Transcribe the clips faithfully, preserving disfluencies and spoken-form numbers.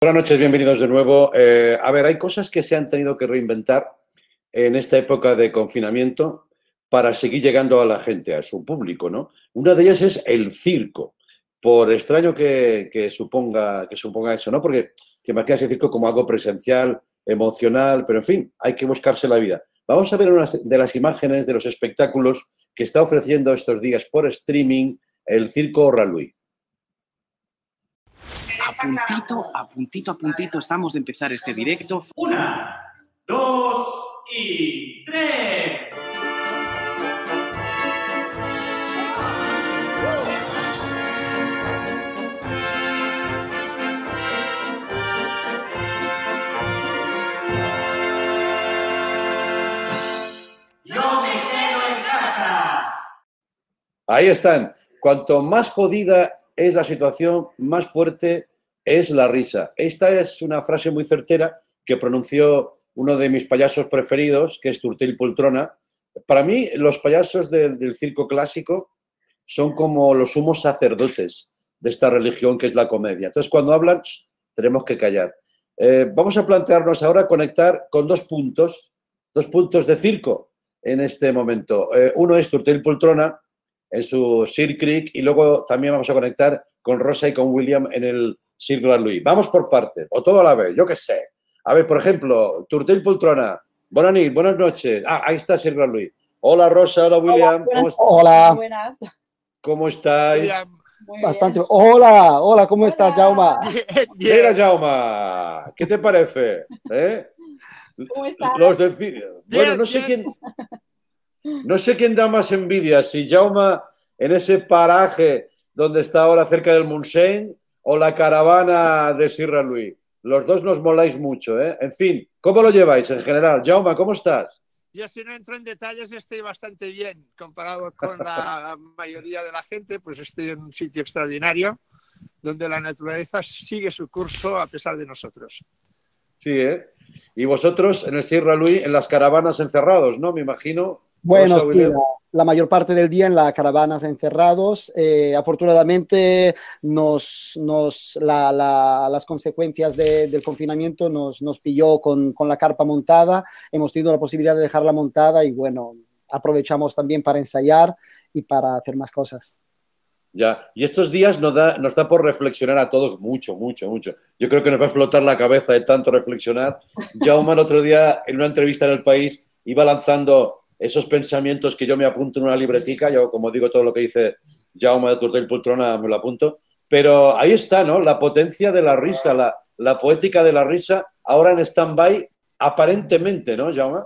Buenas noches, bienvenidos de nuevo. Eh, a ver, hay cosas que se han tenido que reinventar en esta época de confinamiento para seguir llegando a la gente, a su público, ¿no? Una de ellas es el circo, por extraño que, que suponga, que suponga eso, ¿no? Porque te imaginas el circo como algo presencial, emocional, pero en fin, hay que buscarse la vida. Vamos a ver unas de las imágenes de los espectáculos que está ofreciendo estos días por streaming el Circo Rallui. A puntito, a puntito, a puntito estamos de empezar este directo. Una, dos y tres. Yo me quedo en casa. Ahí están. Cuanto más jodida es la situación, más fuerte es la risa. Esta es una frase muy certera que pronunció uno de mis payasos preferidos, que es Turtil Poltrona. Para mí, los payasos de, del circo clásico son como los sumos sacerdotes de esta religión que es la comedia. Entonces, cuando hablan, tenemos que callar. Eh, vamos a plantearnos ahora conectar con dos puntos, dos puntos de circo en este momento. Eh, uno es Turtil Poltrona en su Cirque Creek y luego también vamos a conectar con Rosa y con William en el Cirque Rallui. Vamos por partes, o todo a la vez, yo qué sé. A ver, por ejemplo, Turtil Poltrona, buenas noches, buenas noches. Ah, ahí está Cirque Rallui. Hola Rosa, hola William. Hola, ¿Cómo, buenas, Hola. buenas. ¿Cómo estáis? William. Muy Bastante. bien. Hola, hola, ¿cómo Hola. estás, Jauma? Mira, Bien. Jauma, ¿qué te parece? ¿Eh? ¿Cómo estás? Los del circo. Bueno, Bien, no sé bien. quién, no sé quién da más envidia, si Jauma en ese paraje donde está ahora cerca del Montseny o la caravana de Cirque Rallui. Los dos nos moláis mucho, ¿eh? En fin, ¿cómo lo lleváis en general? Jauma, ¿cómo estás? Yo, si no entro en detalles, estoy bastante bien comparado con la mayoría de la gente, pues estoy en un sitio extraordinario donde la naturaleza sigue su curso a pesar de nosotros. Sí, ¿eh? Y vosotros en el Cirque Rallui, en las caravanas encerrados, ¿no? Me imagino. Bueno, Rosa, sí, William. la, la mayor parte del día en las caravanas encerrados. Eh, afortunadamente, nos, nos, la, la, las consecuencias de, del confinamiento nos, nos pilló con, con la carpa montada. Hemos tenido la posibilidad de dejarla montada y, bueno, aprovechamos también para ensayar y para hacer más cosas. Ya, y estos días nos da, nos da por reflexionar a todos mucho, mucho, mucho. Yo creo que nos va a explotar la cabeza de tanto reflexionar. Jaume el otro día, en una entrevista en El País, iba lanzando esos pensamientos que yo me apunto en una libretica. Yo, como digo, todo lo que dice Jaume de Turtil Poltrona me lo apunto. Pero ahí está, ¿no? La potencia de la risa, la, la poética de la risa, ahora en stand-by, aparentemente, ¿no, Jaume?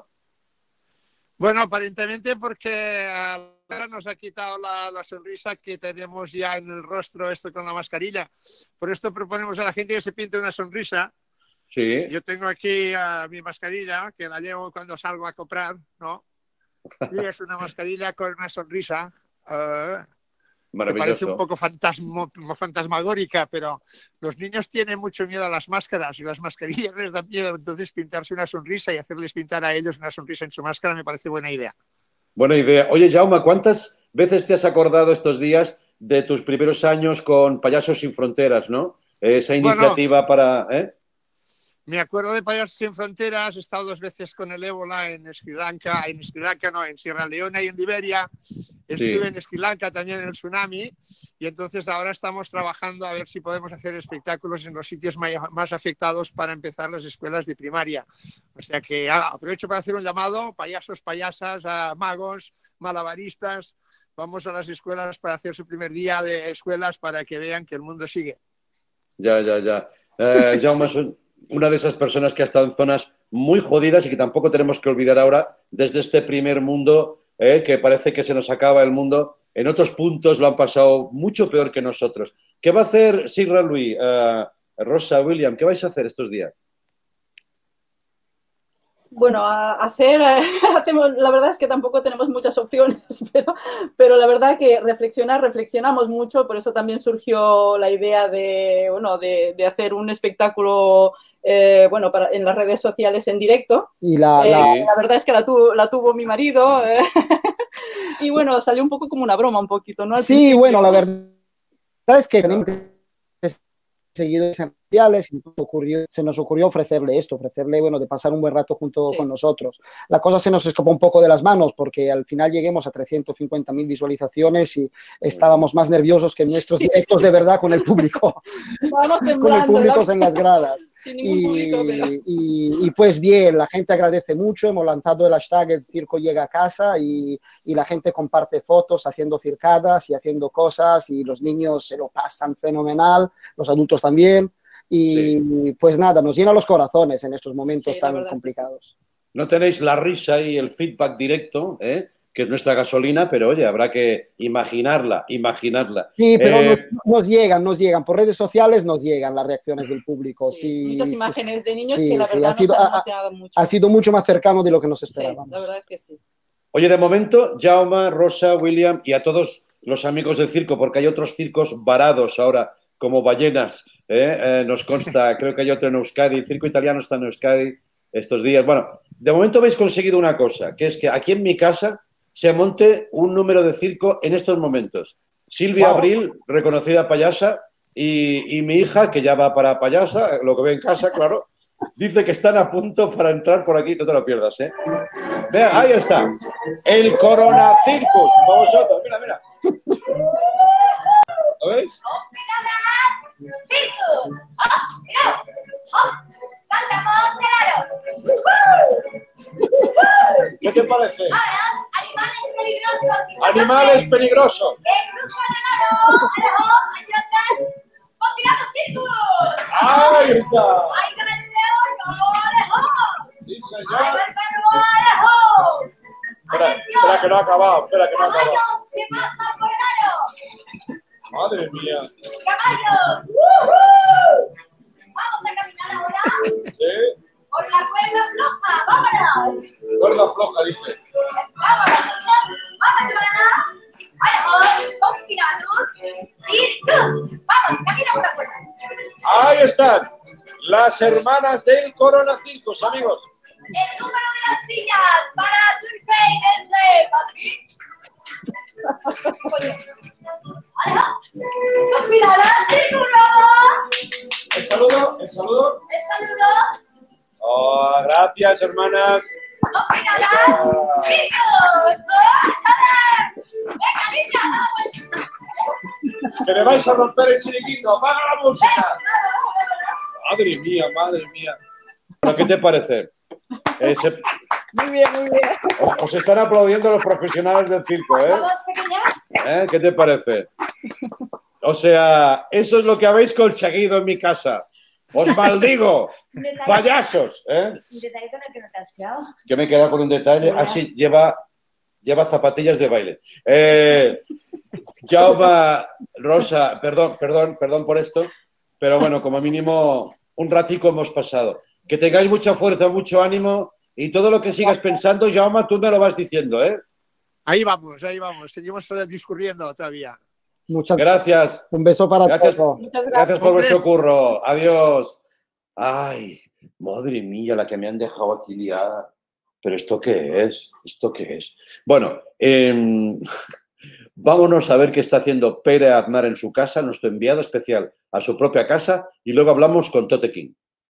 Bueno, aparentemente porque ahora nos ha quitado la, la sonrisa que tenemos ya en el rostro, esto con la mascarilla. Por esto proponemos a la gente que se pinte una sonrisa. Sí. Yo tengo aquí uh, mi mascarilla, que la llevo cuando salgo a comprar, ¿no? Y es una mascarilla con una sonrisa. Uh, me parece un poco fantasmo, fantasmagórica, pero los niños tienen mucho miedo a las máscaras y las mascarillas les dan miedo. Entonces, pintarse una sonrisa y hacerles pintar a ellos una sonrisa en su máscara me parece buena idea. Buena idea. Oye, Jaume, ¿cuántas veces te has acordado estos días de tus primeros años con Payasos Sin Fronteras, ¿no? Esa iniciativa bueno, para... ¿eh? Me acuerdo de Payasos Sin Fronteras, he estado dos veces con el ébola en Sri Lanka, en Sri Lanka no, en Sierra Leona y en Liberia. Estuve sí. en Sri Lanka también en el tsunami y entonces ahora estamos trabajando a ver si podemos hacer espectáculos en los sitios más afectados para empezar las escuelas de primaria. O sea que ah, aprovecho para hacer un llamado, payasos, payasas, a magos, malabaristas, vamos a las escuelas para hacer su primer día de escuelas para que vean que el mundo sigue. Ya, ya, ya. Eh, Jaume es un... una de esas personas que ha estado en zonas muy jodidas y que tampoco tenemos que olvidar ahora desde este primer mundo, eh, que parece que se nos acaba el mundo. En otros puntos lo han pasado mucho peor que nosotros. ¿Qué va a hacer Cirque Rallui? Uh, Rosa, William, ¿qué vais a hacer estos días? Bueno, a hacer, hacemos, la verdad es que tampoco tenemos muchas opciones, pero, pero la verdad que reflexionar, reflexionamos mucho, por eso también surgió la idea de, bueno, de, de hacer un espectáculo eh, bueno, para, en las redes sociales en directo. Y la, eh, la... la verdad es que la tuvo, la tuvo mi marido eh, y bueno, salió un poco como una broma un poquito, ¿no? Al sí, principio. Bueno, la verdad es que tenemos seguido sociales y nos ocurrió, se nos ocurrió ofrecerle esto, ofrecerle, bueno, de pasar un buen rato junto sí. con nosotros. La cosa se nos escapó un poco de las manos porque al final lleguemos a trescientas cincuenta mil visualizaciones y estábamos más nerviosos que en nuestros directos de verdad con el público, con el público en las gradas. Y, público, pero... y, y pues bien, la gente agradece mucho, hemos lanzado el hashtag El Circo Llega a Casa y, y la gente comparte fotos haciendo circadas y haciendo cosas y los niños se lo pasan fenomenal, los adultos también y sí. pues nada, nos llena los corazones en estos momentos sí, tan complicados. Sí. No tenéis la risa y el feedback directo, ¿eh? que es nuestra gasolina, pero oye, habrá que imaginarla, imaginarla. Sí, pero eh... nos, nos llegan, nos llegan, por redes sociales nos llegan las reacciones del público. Sí, sí, muchas sí, imágenes de niños sí, que la sí, verdad ha sido, nos han ha, emocionado mucho. Ha sido mucho más cercano de lo que nos esperábamos. Sí, la verdad es que sí. Oye, de momento, Jaume, Rosa, William y a todos los amigos del circo, porque hay otros circos varados ahora, como ballenas, ¿eh? Eh, nos consta, creo que hay otro en Euskadi, el circo italiano está en Euskadi estos días. Bueno, de momento habéis conseguido una cosa, que es que aquí en mi casa se monte un número de circo en estos momentos. Silvia wow. Abril, reconocida payasa, y, y mi hija, que ya va para payasa, lo que ve en casa, claro, dice que están a punto para entrar por aquí, no te lo pierdas, ¿eh? Vea, ahí está, el Corona Circus, para vosotros, mira, mira. ¿Lo veis? ¡Circus! ¡Oh, mira! ¡Oh! ¡Saltamos, claro! ¿Qué te parece? Ahora, animales peligrosos. Animales peligrosos. ¡El grupo Nanaro! ¡Alejo! ¡Ayúdate! ¡Confinados Circus! ¡Ahí está! ¡Ahí está el león! ¡No, Alejo! ¡Sí, señor! ¡Ahí va el perro! ¡Alejo! Espera, espera que no ha acabado, espera que no ha acabado. ¿Qué pasa por el aro? Madre mía. ¡Caballos! ¡Uh-huh! Vamos a caminar ahora. Sí. Por la cuerda floja, vámonos. Cuerda floja, dice. Vámonos, vamos, hermana. Vamos, confinados. Circus. Vamos, camina por la cuerda. Ahí están, las hermanas del Corona Circus, amigos. El número de las sillas para Turkey desde Madrid. ¡Hola! ¡Confinadas, Circus! El saludo, el saludo. El saludo. Oh, gracias, hermanas. ¡Confinadas, Circus! ¡Venga, niña! Que le vais a romper el chiriquito. ¡Apaga la música! Madre mía, madre mía. Bueno, ¿qué te parece? Eh, se... Muy bien, muy bien. Os, os están aplaudiendo los profesionales del circo, ¿eh? ¿Vamos, pequeña? ¿Eh? ¿Qué te parece? O sea, eso es lo que habéis conseguido en mi casa. ¡Os maldigo! ¡Payasos! ¿Eh? ¿Un detalle con el que no te has quedado? Que me he quedado con un detalle. Así, ah, lleva, lleva zapatillas de baile. Eh, Jaume, Rosa, perdón, perdón, perdón por esto, pero bueno, como mínimo un ratico hemos pasado. Que tengáis mucha fuerza, mucho ánimo y todo lo que sigas pensando, Jaume, tú me lo vas diciendo, ¿eh? Ahí vamos, ahí vamos. Seguimos discurriendo todavía. Muchas gracias. Un beso para gracias, todos. Muchas gracias. Gracias por vuestro curro. Adiós. Ay, madre mía, la que me han dejado aquí liada. ¿Pero esto qué es? ¿Esto qué es? Bueno, eh, vámonos a ver qué está haciendo Pere Aznar en su casa, nuestro enviado especial a su propia casa, y luego hablamos con Tote King.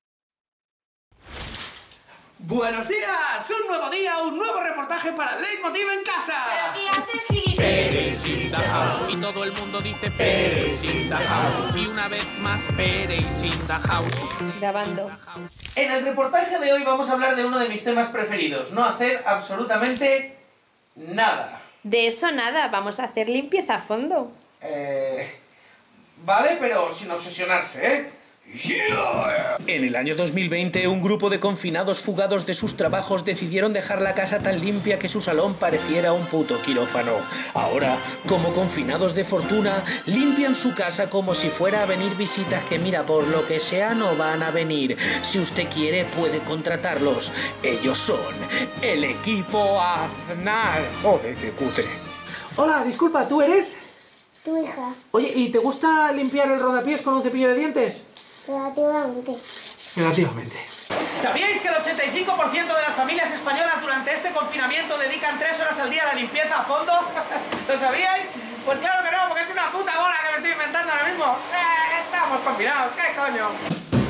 ¡Buenos días! Un nuevo día, un nuevo reportaje para Leitmotiv en casa. ¿Pero qué haces, gilipollas? Pere is in the house. Y todo el mundo dice Pere is in the house. Y una vez más Pere is in the house. Grabando. En el reportaje de hoy vamos a hablar de uno de mis temas preferidos. No hacer absolutamente nada. De eso nada, vamos a hacer limpieza a fondo. Eh... Vale, pero sin obsesionarse, ¿eh? Yeah. En el año dos mil veinte, un grupo de confinados fugados de sus trabajos decidieron dejar la casa tan limpia que su salón pareciera un puto quirófano. Ahora, como confinados de fortuna, limpian su casa como si fuera a venir visitas que, mira, por lo que sea no van a venir. Si usted quiere, puede contratarlos. Ellos son el equipo Aznar. Joder, qué cutre. Hola, disculpa, ¿tú eres? Tu hija. Oye, ¿y te gusta limpiar el rodapiés con un cepillo de dientes? Relativamente. Relativamente. ¿Sabíais que el ochenta y cinco por ciento de las familias españolas durante este confinamiento dedican tres horas al día a la limpieza a fondo? ¿Lo sabíais? Pues claro que no, porque es una puta bola que me estoy inventando ahora mismo. Eh, estamos confinados, ¿qué coño?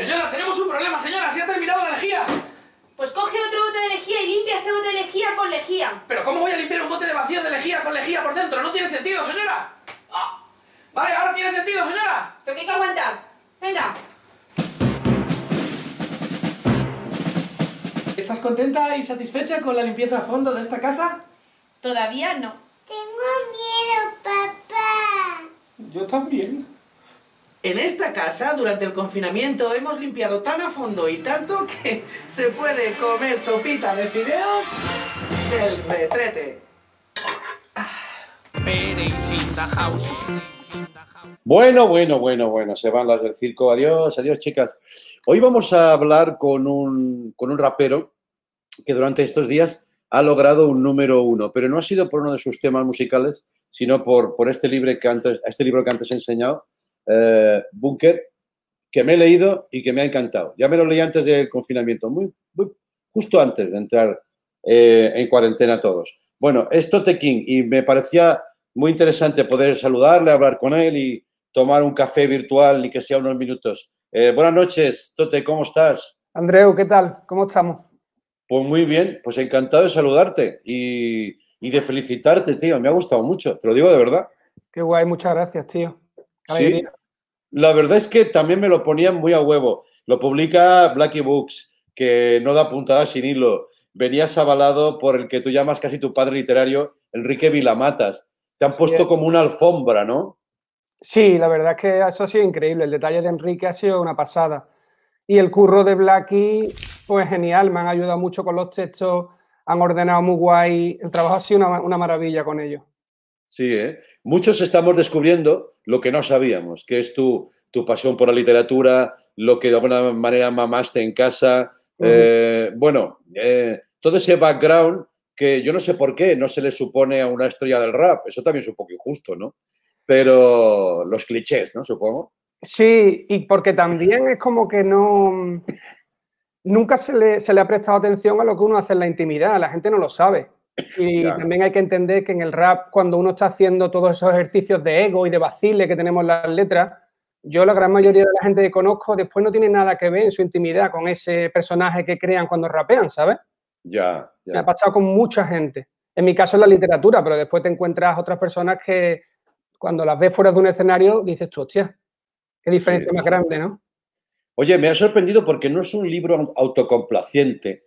Señora, tenemos un problema, señora. Se ha terminado la lejía. Pues coge otro bote de lejía y limpia este bote de lejía con lejía. ¿Pero cómo voy a limpiar un bote de vacío de lejía con lejía por dentro? No tiene sentido, señora. Oh. Vale, ahora tiene sentido, señora. Lo que hay que aguantar. Venga. ¿Estás contenta y satisfecha con la limpieza a fondo de esta casa? Todavía no. Tengo miedo, papá. Yo también. En esta casa, durante el confinamiento, hemos limpiado tan a fondo y tanto que se puede comer sopita de fideos del retrete. Pereis in the house. Bueno, bueno, bueno, bueno, se van las del circo. Adiós, adiós, chicas. Hoy vamos a hablar con un, con un rapero que durante estos días ha logrado un número uno, pero no ha sido por uno de sus temas musicales, sino por, por este, libro que antes, este libro que antes he enseñado, eh, Bunker, que me he leído y que me ha encantado. Ya me lo leí antes del confinamiento, muy, muy justo antes de entrar eh, en cuarentena todos. Bueno, es Tote King y me parecía muy interesante poder saludarle, hablar con él y tomar un café virtual, ni que sea unos minutos. Eh, buenas noches, Tote, ¿cómo estás? Andreu, ¿qué tal? ¿Cómo estamos? Pues muy bien, pues encantado de saludarte y, y de felicitarte, tío. Me ha gustado mucho, te lo digo de verdad. Qué guay, muchas gracias, tío. Sí, la verdad es que también me lo ponían muy a huevo. Lo publica Blackie Books, que no da puntada sin hilo. Venías avalado por el que tú llamas casi tu padre literario, Enrique Vilamatas. Te han puesto sí, como una alfombra, ¿no? Sí, la verdad es que eso ha sido increíble. El detalle de Enrique ha sido una pasada. Y el curro de Blackie, pues genial. Me han ayudado mucho con los textos, han ordenado muy guay. El trabajo ha sido una, una maravilla con ellos. Sí, ¿eh? Muchos estamos descubriendo lo que no sabíamos, que es tu, tu pasión por la literatura, lo que de alguna manera mamaste en casa. Uh-huh. eh, bueno, eh, todo ese background que yo no sé por qué no se le supone a una estrella del rap. Eso también es un poco injusto, ¿no? Pero los clichés, ¿no? Supongo. Sí, y porque también es como que no... Nunca se le, se le ha prestado atención a lo que uno hace en la intimidad. La gente no lo sabe. Y ya. También hay que entender que en el rap, cuando uno está haciendo todos esos ejercicios de ego y de vacile que tenemos en las letras, yo la gran mayoría de la gente que conozco después no tiene nada que ver en su intimidad con ese personaje que crean cuando rapean, ¿sabes? Ya, ya. Me ha pasado con mucha gente. En mi caso es la literatura, pero después te encuentras otras personas que cuando las ves fuera de un escenario dices tú, hostia, qué diferencia sí, más sí. grande, ¿no? Oye, me ha sorprendido porque no es un libro autocomplaciente,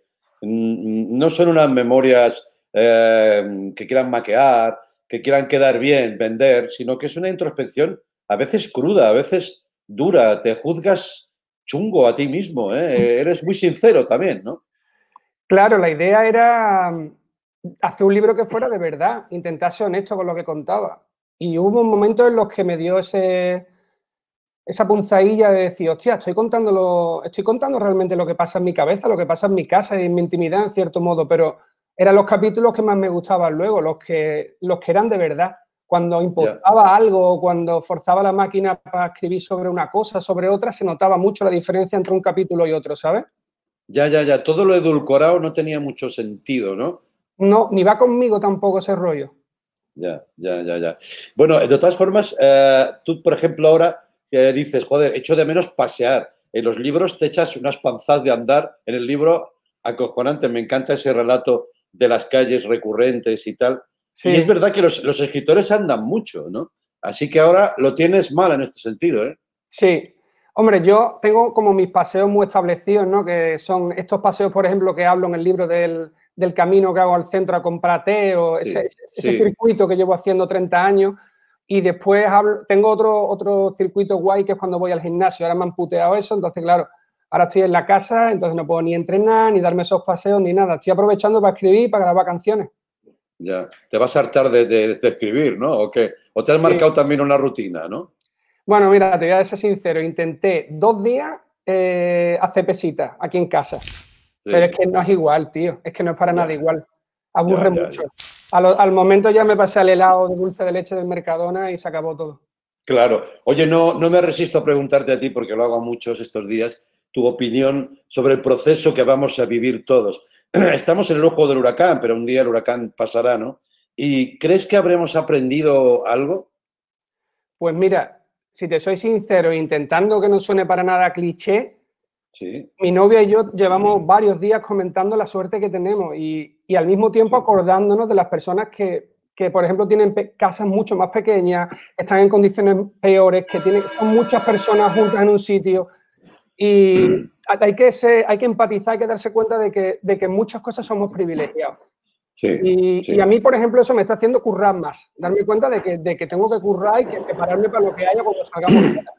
no son unas memorias eh, que quieran maquear, que quieran quedar bien, vender, sino que es una introspección a veces cruda, a veces dura, te juzgas chungo a ti mismo, ¿eh? Eres muy sincero también, ¿no? Claro, la idea era hacer un libro que fuera de verdad, intentar ser honesto con lo que contaba. Y hubo momentos en los que me dio ese, esa punzadilla de decir, hostia, estoy contando, lo, estoy contando realmente lo que pasa en mi cabeza, lo que pasa en mi casa y en mi intimidad, en cierto modo, pero eran los capítulos que más me gustaban luego, los que, los que eran de verdad. Cuando impostaba yeah. algo, cuando forzaba la máquina para escribir sobre una cosa, sobre otra, se notaba mucho la diferencia entre un capítulo y otro, ¿sabes? Ya, ya, ya. Todo lo edulcorado no tenía mucho sentido, ¿no? No, ni va conmigo tampoco ese rollo. Ya, ya, ya, ya. Bueno, de todas formas, eh, tú, por ejemplo, ahora eh, dices, joder, echo de menos pasear. En los libros te echas unas panzas de andar. En el libro, acojonante, me encanta ese relato de las calles recurrentes y tal. Sí. Y es verdad que los, los escritores andan mucho, ¿no? Así que ahora lo tienes mal en este sentido, ¿eh? Sí. Hombre, yo tengo como mis paseos muy establecidos, ¿no? Que son estos paseos, por ejemplo, que hablo en el libro del, del camino que hago al centro a comprar té o sí, ese, ese sí. circuito que llevo haciendo treinta años. Y después hablo, tengo otro, otro circuito guay que es cuando voy al gimnasio. Ahora me han puteado eso, entonces, claro, ahora estoy en la casa, entonces no puedo ni entrenar, ni darme esos paseos, ni nada. Estoy aprovechando para escribir, para grabar canciones. Ya, te vas a hartar de, de, de escribir, ¿no? ¿O qué? ¿O te has marcado sí. también una rutina, no? Bueno, mira, te voy a ser sincero. Intenté dos días eh, hacer pesitas aquí en casa. Sí. Pero es que no es igual, tío. Es que no es para ya. nada igual. Aburre ya, ya, mucho. Ya. A lo, al momento ya me pasé al helado de dulce de leche del Mercadona y se acabó todo. Claro. Oye, no, no me resisto a preguntarte a ti, porque lo hago muchos estos días, tu opinión sobre el proceso que vamos a vivir todos. Estamos en el ojo del huracán, pero un día el huracán pasará, ¿no? ¿Y crees que habremos aprendido algo? Pues mira, si te soy sincero, intentando que no suene para nada cliché, Sí. Mi novia y yo llevamos varios días comentando la suerte que tenemos y, y al mismo tiempo acordándonos de las personas que, que por ejemplo, tienen casas mucho más pequeñas, están en condiciones peores, que tienen, son muchas personas juntas en un sitio y hay que, ser, hay que empatizar, hay que darse cuenta de que, de que en muchas cosas somos privilegiados. Sí, y, sí. y a mí, por ejemplo, eso me está haciendo currar más, darme cuenta de que, de que tengo que currar y que prepararme para lo que haya cuando salgamos de casa.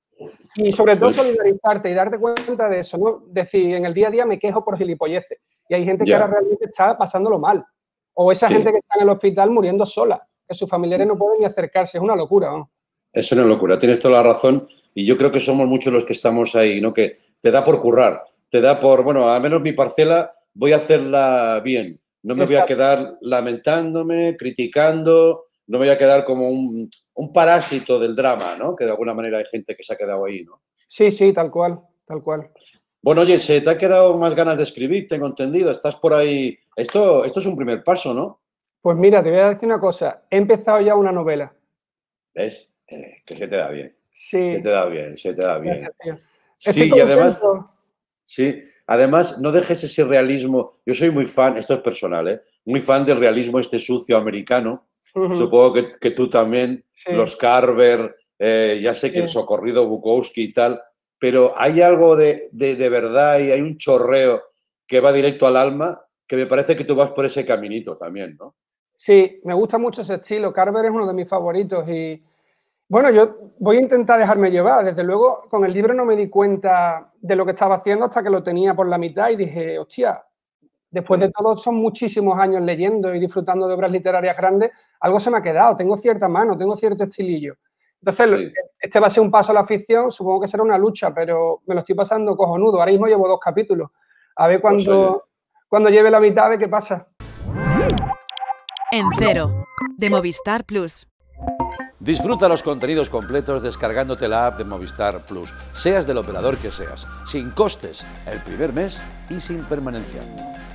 Y sobre todo solidarizarte y darte cuenta de eso, ¿no? Decir, en el día a día me quejo por gilipolleces. Y hay gente Ya. que ahora realmente está pasándolo mal. O esa Sí. gente que está en el hospital muriendo sola, que sus familiares no pueden ni acercarse. Es una locura, ¿no? Es una locura, tienes toda la razón y yo creo que somos muchos los que estamos ahí, ¿no? Que te da por currar, te da por, bueno, al menos mi parcela voy a hacerla bien. No me voy a Exacto. quedar lamentándome, criticando, no me voy a quedar como un, un parásito del drama, ¿no? Que de alguna manera hay gente que se ha quedado ahí, ¿no? Sí, sí, tal cual, tal cual. Bueno, oye, se te ha quedado más ganas de escribir, tengo entendido, estás por ahí. Esto, esto es un primer paso, ¿no? Pues mira, te voy a decir una cosa. He empezado ya una novela. ¿Ves? Eh, que se te da bien. Sí. Se te da bien, se te da bien. Gracias, tío. Sí, Estoy y además, contento. sí, además no dejes ese realismo. Yo soy muy fan, esto es personal, ¿eh? Muy fan del realismo este sucio americano. Ujú. Supongo que, que tú también, Sí. los Carver, eh, ya sé que Sí. el socorrido Bukowski y tal, pero hay algo de, de, de verdad y hay un chorreo que va directo al alma que me parece que tú vas por ese caminito también, ¿no? Sí, me gusta mucho ese estilo. Carver es uno de mis favoritos y, bueno, yo voy a intentar dejarme llevar. Desde luego, con el libro no me di cuenta de lo que estaba haciendo hasta que lo tenía por la mitad y dije, hostia, después de todo son muchísimos años leyendo y disfrutando de obras literarias grandes, algo se me ha quedado, tengo cierta mano, tengo cierto estilillo. Entonces, lo- Sí. este va a ser un paso a la ficción, supongo que será una lucha, pero me lo estoy pasando cojonudo. Ahora mismo llevo dos capítulos. A ver Pues, cuando, oye. cuando lleve la mitad, a ver qué pasa. En Cero, de Movistar Plus. Disfruta los contenidos completos descargándote la app de Movistar Plus, seas del operador que seas, sin costes, el primer mes y sin permanencia.